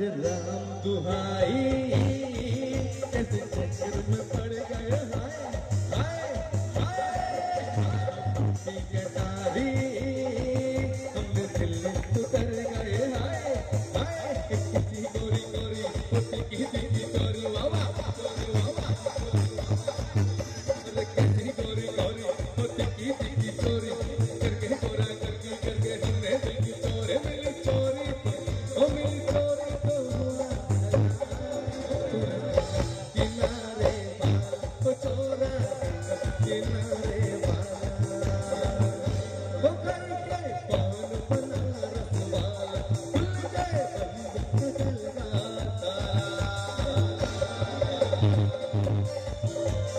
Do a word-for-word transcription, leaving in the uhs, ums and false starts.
राम दुहाई ऐसे चक्कर में पड़ गए हाय हाय हाय गटारी हमने दिल उतर गए हाय हाय किसी गोरी गोरी किसी की गोरी वावा किसी गोरी गोरी किसी की चोरी करके गोरा करके करके हमने दिल की चोरी मिली चोरी ओ मिली चोरी तो किनारे बाल को चोरा किनारे बाल वो करके कौन बना रखवाला खुल गए बंद चल गाता